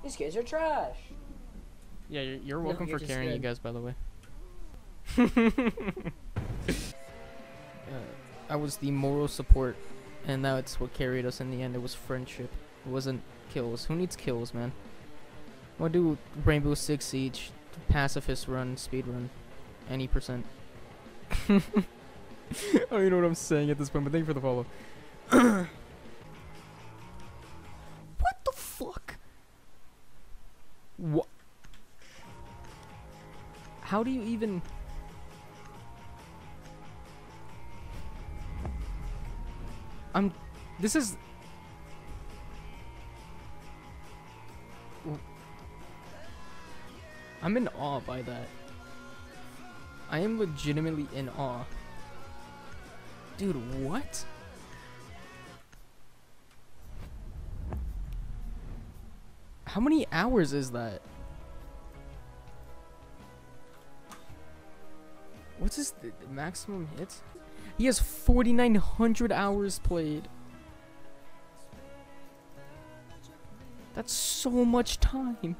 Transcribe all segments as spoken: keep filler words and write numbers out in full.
These kids are trash. Yeah, you're, you're welcome No, you're for carrying good. you guys, by the way. uh, I was the moral support, and that's what carried us in the end. It was friendship. It wasn't kills. Who needs kills, man? I'll do Rainbow Six Siege, pacifist run, speed run, any percent. I don't even know what I'm saying at this point, but thank you for the follow. What the fuck? What? How do you even... I'm... This is... I'm in awe by that. I am legitimately in awe. Dude, what? How many hours is that? What's his th the maximum hits? He has forty-nine hundred hours played. That's so much time.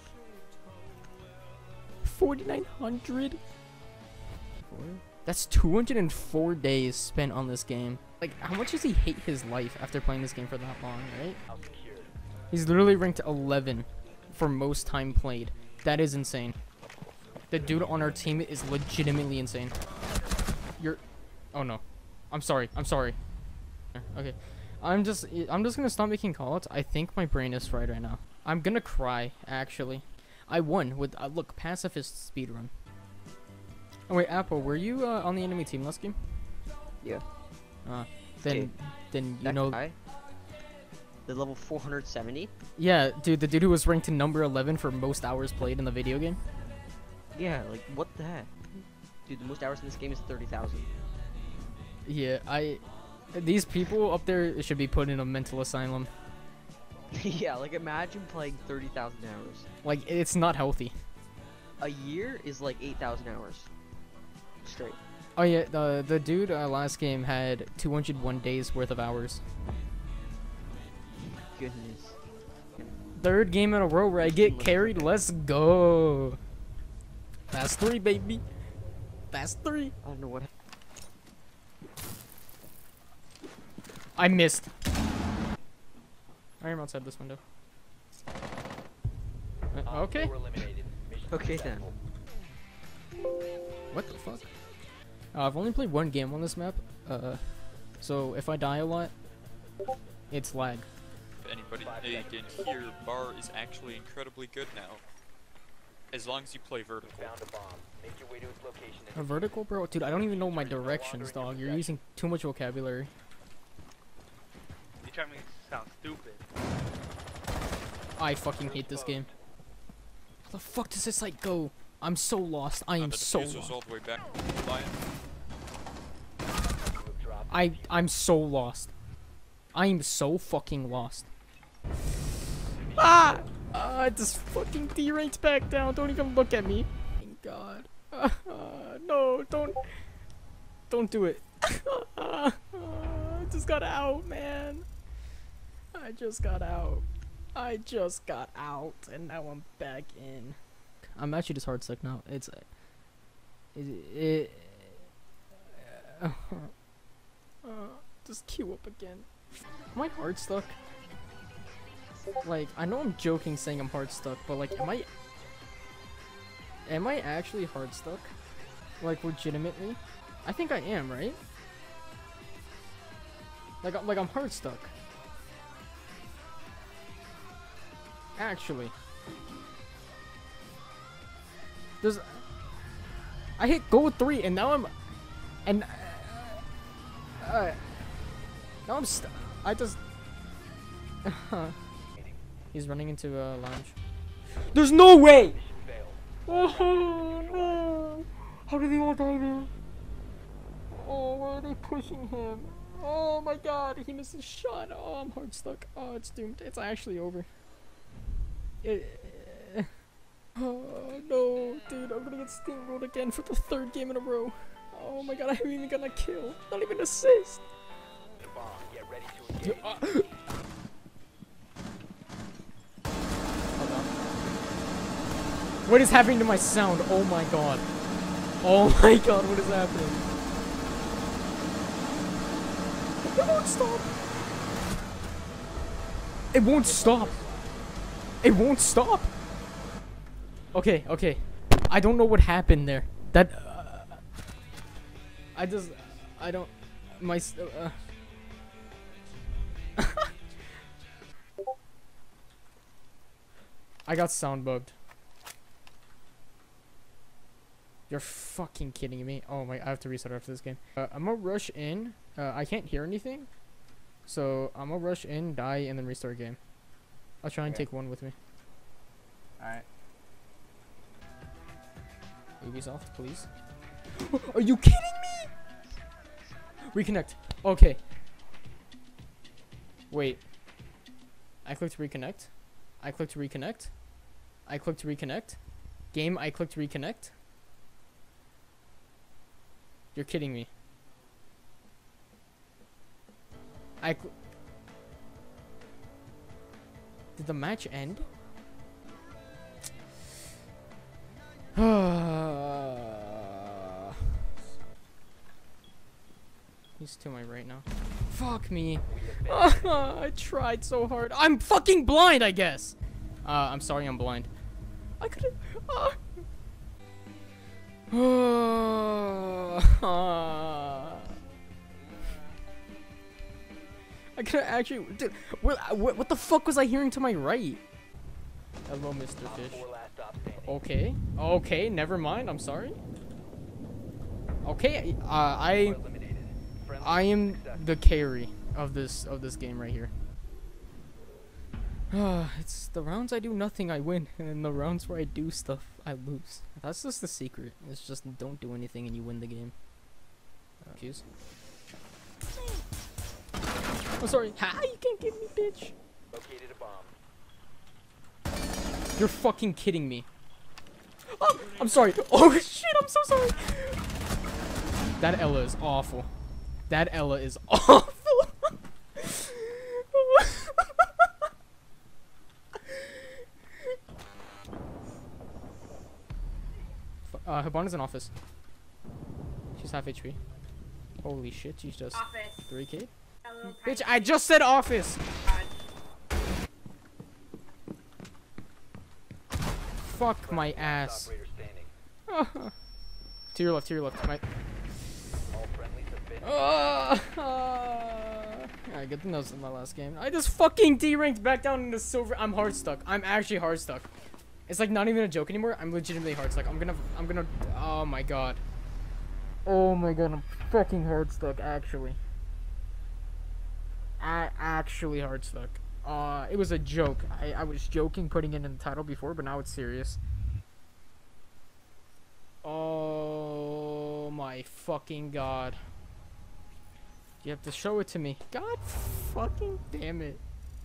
forty-nine hundred? That's two hundred four days spent on this game. Like, how much does he hate his life after playing this game for that long, right? He's literally ranked eleven for most time played. That is insane. The dude on our team is legitimately insane. You're... Oh no. I'm sorry. I'm sorry. Okay. I'm just... I'm just gonna stop making calls. I think my brain is fried right now. I'm gonna cry, actually. I won with... Uh, look, pacifist speedrun. Oh wait, Apple, were you uh, on the enemy team last game? Yeah. Uh, then... Okay. Then you That know... guy, the level four hundred seventy? Yeah, dude, the dude who was ranked to number eleven for most hours played in the video game. Yeah, like, what the heck? Dude, the most hours in this game is thirty thousand. Yeah, I... These people up there should be put in a mental asylum. Yeah, like, imagine playing thirty thousand hours. Like, it's not healthy. A year is like eight thousand hours. Straight. Oh yeah, the the dude uh, last game had two hundred one days worth of hours. Goodness. Third game in a row where I get carried. Let's go. Fast three, baby. Fast three. I don't know what. I missed. I am outside this window. Uh, okay. Okay then. What the fuck? Uh, I've only played one game on this map. Uh, so if I die a lot, it's lag. If anybody again here, Bar is actually incredibly good now. As long as you play vertical. A vertical, bro? Dude, I don't even know my directions, dog. You're using too much vocabulary. You trying to make it sound stupid. I fucking hate this game. How the fuck does this like go? I'm so lost. I am Uh, the so diffuser's lost. all the way back. Lion. I I'm so lost. I am so fucking lost. Ah! Ah, I just fucking deranked back down. Don't even look at me. Thank God. Uh, no, don't. Don't do it. I just got out, man. I just got out. I just got out, and now I'm back in. I'm actually just hard stuck now. It's. It. it uh, uh, just queue up again. Am I hard stuck? Like, I know I'm joking saying I'm hard stuck, but like, am I? Am I actually hard stuck? Like, legitimately? I think I am, right? Like, I'm- like I'm hard stuck. Actually. There's... I hit gold three and now I'm... And... Uh, uh, now I'm st- I just... He's running into a lounge. There's no way! Oh no! How did they all die there? Oh, why are they pushing him? Oh my god, he missed a shot. Oh, I'm hard stuck. Oh, it's doomed. It's actually over. It, oh no, dude, I'm gonna get steamrolled again for the third game in a row. Oh my god, I haven't even gotten a kill. Not even assist. Dude, uh, hold What is happening to my sound? Oh my god. Oh my god, what is happening? It won't stop. It won't stop. It won't stop. Okay, okay. I don't know what happened there. That. Uh, I just. I don't. My. Uh, I got sound bugged. You're fucking kidding me. Oh my, I have to restart after this game. Uh, I'm gonna rush in. Uh, I can't hear anything. So I'm gonna rush in, die, and then restart game. I'll try and Okay. take one with me. Alright. Ubisoft, please. Are you kidding me? Reconnect. Okay. Wait. I clicked reconnect. I clicked reconnect. I clicked reconnect. Game, I clicked reconnect. You're kidding me. I cl- Did the match end? He's to my right now. Fuck me. I tried so hard. I'm fucking blind, I guess. Uh, I'm sorry, I'm blind. I could've. Uh. I could've actually. Dude, what, what, what the fuck was I hearing to my right? Hello, Mister Fish. Okay. Okay, never mind. I'm sorry. Okay, uh, I. I am the carry of this of this game right here. It's the rounds I do nothing, I win, and the rounds where I do stuff, I lose. That's just the secret. It's just don't do anything and you win the game. Uh, Fuse. I'm sorry. Ha! You can't get me, bitch. Located a bomb. You're fucking kidding me. Oh, I'm sorry. Oh shit! I'm so sorry. That Ella is awful. That Ella is awful. uh, Hibana's in office. She's half H P. Holy shit, she's just Office. three K. Hello, Bitch, I just said office. Fuck my ass. Operator standing. To your left, to your left. My. All friendlies have been. Uh, Alright, good thing that was in my last game. I just fucking D-ranked back down into silver. I'm hard stuck. I'm actually hard stuck. It's like not even a joke anymore. I'm legitimately hard stuck. I'm gonna, I'm gonna, oh my god. Oh my god, I'm fucking hard stuck, actually. I actually hard stuck. Uh, it was a joke. I, I was joking putting it in the title before, but now it's serious. Oh my fucking god. You have to show it to me. God fucking damn it.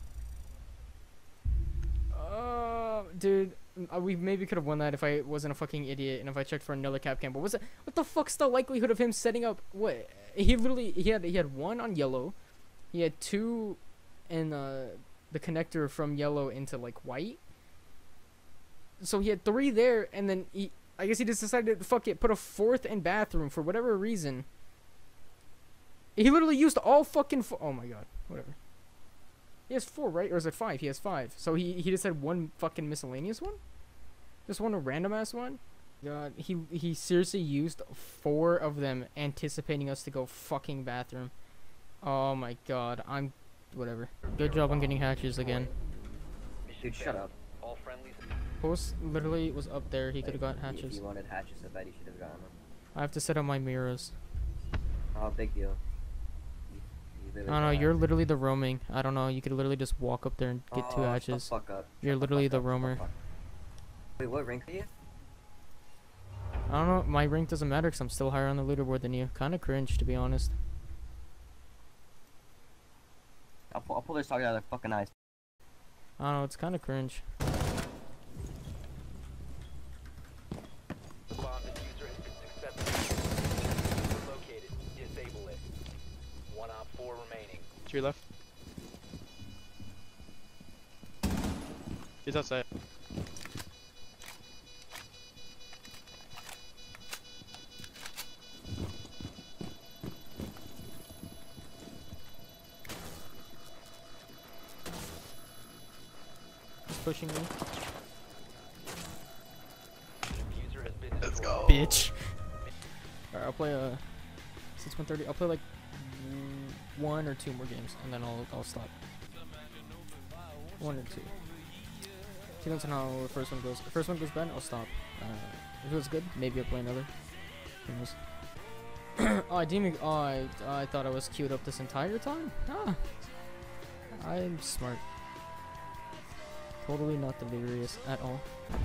Uh, dude, uh, we maybe could have won that if I wasn't a fucking idiot and if I checked for another cap cam. But was it? What the fuck's the likelihood of him setting up? What? He literally he had he had one on yellow, he had two, in uh the connector from yellow into like white. So he had three there, and then he. I guess he just decided to fuck it, put a fourth in bathroom for whatever reason. He literally used all fucking fo- oh my god, whatever. He has four, right? Or is it five? He has five. So he, he just had one fucking miscellaneous one? Just one a random ass one? God, he, he seriously used four of them anticipating us to go fucking bathroom. Oh my god, I'm, whatever. Good job on getting hatches again. Dude, shut up. All friendlies. Post literally was up there, he could have got If hatches. you wanted hatches so bad, you should have gotten them. I have to set up my mirrors. Oh, big deal. You, you I literally don't know, got you're hatches. literally the roaming. I don't know, you could literally just walk up there and get two Oh, hatches. Shut the fuck up. You're Shut literally fuck the up, shut roamer. fuck- Wait, what rank are you? I don't know, my rank doesn't matter because I'm still higher on the leaderboard than you. Kinda cringe, to be honest. I'll, pull- I'll pull this target out of their fucking eyes. I don't know, it's kinda cringe. The bomb diffuser has been successfully located. Disable it. One op four remaining. To your left. He's outside. He's pushing me. Diffuser has been destroyed. Bitch. Alright, I'll play uh since one thirty. I'll play like mm, one or two more games and then I'll I'll stop. One or two. Depends on how the first one goes. If the first one goes bad, I'll stop. Uh, if it was good, maybe I'll play another. Who knows? Oh, I didn't even, oh, I, I thought I was queued up this entire time? Ah. I'm smart. Totally not delirious at all.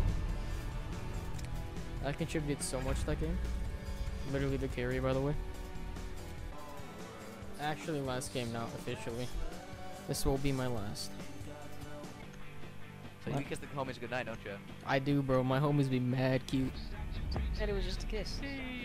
I contributed so much to that game. Literally the carry, by the way. Actually, last game now, officially. This will be my last. So you kiss the homies goodnight, don't you? I do, bro. My homies be mad cute. Said it was just a kiss.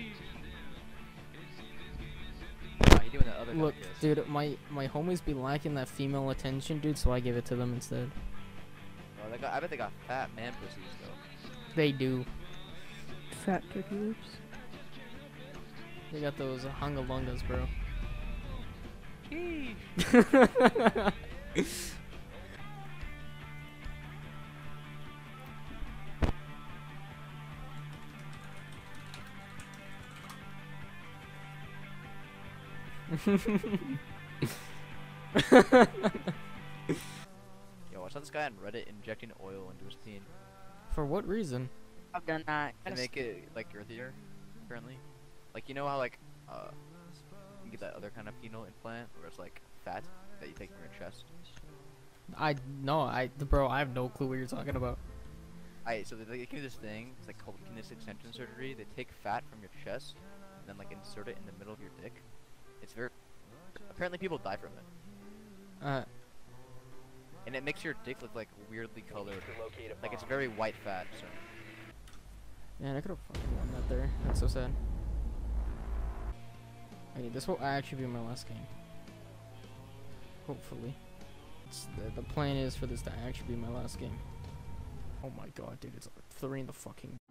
Nah, you doing the other Look, kind of kiss. dude, my my homies be lacking that female attention, dude. So I give it to them instead. Oh, they got, I bet they got fat man pussies though. They do. Fat turkey lips. They got those hungalungas, bro. Yo, I saw this guy on Reddit injecting oil into his peen For what reason? I've done that. to make it like girthier, apparently. Like you know how like uh you get that other kind of penile implant where it's like fat that you take from your chest. I no, I bro, I have no clue what you're talking about. Alright, so they, they do this thing. It's like called penis extension surgery. They take fat from your chest and then like insert it in the middle of your dick. It's very apparently people die from it, Uh, and it makes your dick look like weirdly colored. To locate a Like it's bomb. very white fat. So man, I could have fucking won that there. That's so sad. Okay, this will actually be my last game. Hopefully. It's the, the plan is for this to actually be my last game. Oh my god, dude, it's three in the fucking